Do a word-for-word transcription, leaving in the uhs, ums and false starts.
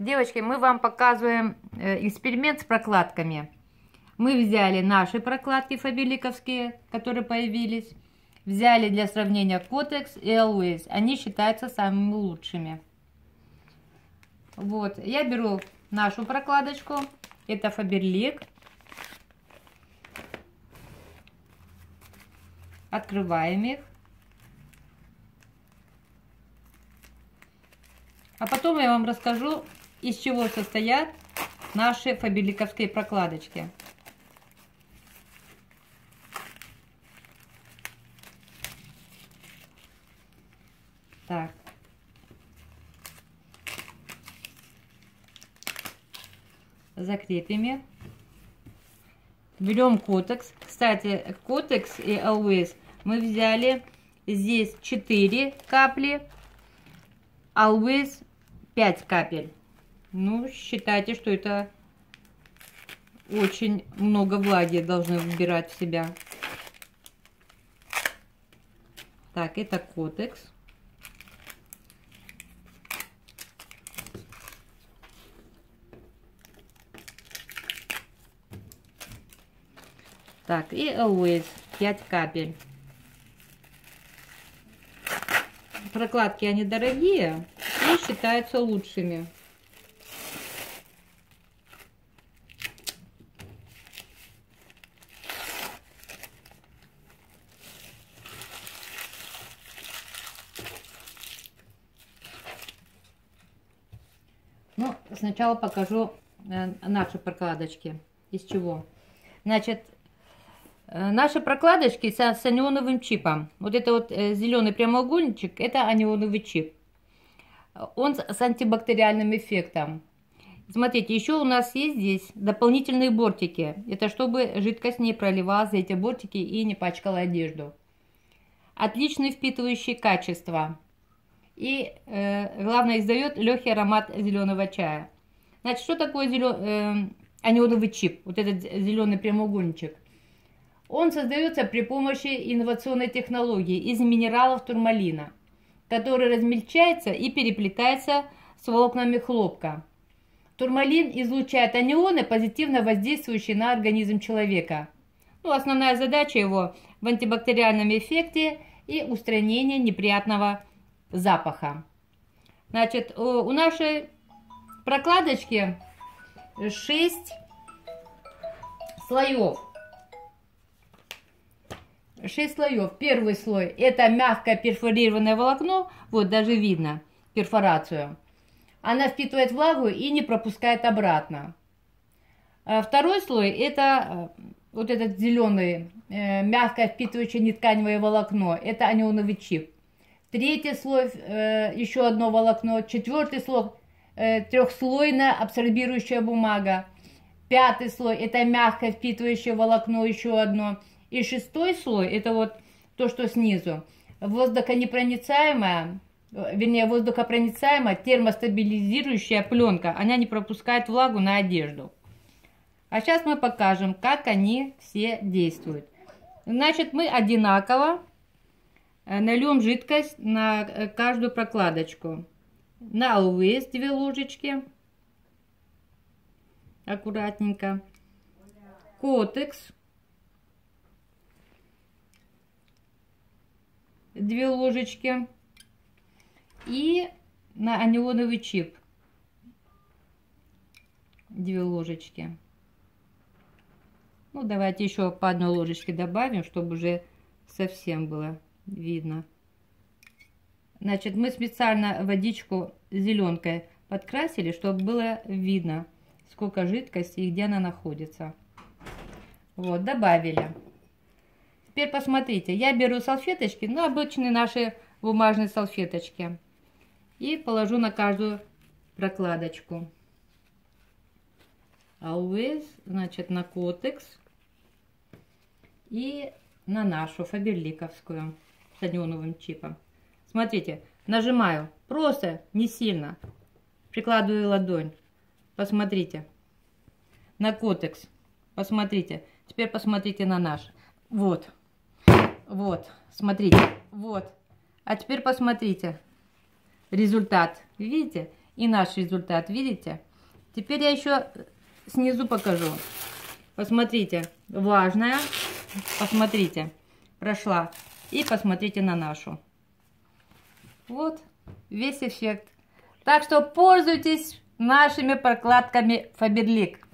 Девочки, мы вам показываем эксперимент с прокладками. Мы взяли наши прокладки фаберликовские, которые появились. Взяли для сравнения Kotex и Always. Они считаются самыми лучшими. Вот, я беру нашу прокладочку. Это Faberlic. Открываем их. А потом я вам расскажу, из чего состоят наши фаберликовские прокладочки. Так. Закрепим их. Берем Kotex. Кстати, Kotex и Always мы взяли здесь четыре капли, Always пять капель. Ну, считайте, что это очень много влаги должны вбирать в себя. Так, это Kotex. Так, и Always пять капель. Прокладки они дорогие и считаются лучшими. Ну, сначала покажу наши прокладочки. Из чего? Значит, наши прокладочки с, с анионовым чипом. Вот это вот зеленый прямоугольничек, это анионовый чип. Он с антибактериальным эффектом. Смотрите, еще у нас есть здесь дополнительные бортики. Это чтобы жидкость не проливалась за эти бортики и не пачкала одежду. Отличные впитывающие качества. И э, главное, издает легкий аромат зеленого чая. Значит, что такое зелен... э, анионовый чип? Вот этот зеленый прямоугольничек. Он создается при помощи инновационной технологии из минералов турмалина, который размельчается и переплетается с волокнами хлопка. Турмалин излучает анионы, позитивно воздействующие на организм человека. Ну, основная задача его в антибактериальном эффекте и устранение неприятного запаха. Значит, у нашей прокладочки шесть слоев. шесть слоев. Первый слой — это мягкое перфорированное волокно. Вот даже видно перфорацию. Она впитывает влагу и не пропускает обратно. Второй слой — это вот этот зеленый, мягкое впитывающее нетканевое волокно. Это анионовый чип. Третий слой, еще одно волокно. Четвертый слой — трехслойная абсорбирующая бумага. Пятый слой — это мягкое впитывающее волокно, еще одно. И шестой слой — это вот то, что снизу. Воздухонепроницаемая, вернее, воздухопроницаемая термостабилизирующая пленка. Она не пропускает влагу на одежду. А сейчас мы покажем, как они все действуют. Значит, мы одинаково нальем жидкость на каждую прокладочку. На Always две ложечки. Аккуратненько. Kotex две ложечки. И на анионовый чип две ложечки. Ну, давайте еще по одной ложечке добавим, чтобы уже совсем было видно. Значит, мы специально водичку зеленкой подкрасили, чтобы было видно, сколько жидкости и где она находится. Вот, добавили. Теперь посмотрите, я беру салфеточки, ну, обычные наши бумажные салфеточки, и положу на каждую прокладочку. Always, значит, на Kotex и на нашу фаберликовскую с анионовым чипом. Смотрите, нажимаю, просто не сильно, прикладываю ладонь. Посмотрите, на Kotex, посмотрите, теперь посмотрите на наш. Вот, вот, смотрите, вот. А теперь посмотрите результат, видите? И наш результат, видите? Теперь я еще снизу покажу. Посмотрите, влажная, посмотрите, прошла. И посмотрите на нашу. Вот весь эффект. Так что пользуйтесь нашими прокладками Faberlic.